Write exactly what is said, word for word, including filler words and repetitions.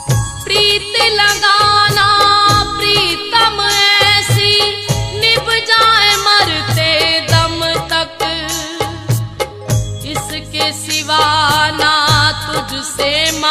प्रीत लगाना प्रीतम ऐसी निभ जाए मरते दम तक, इसके सिवा ना तुझसे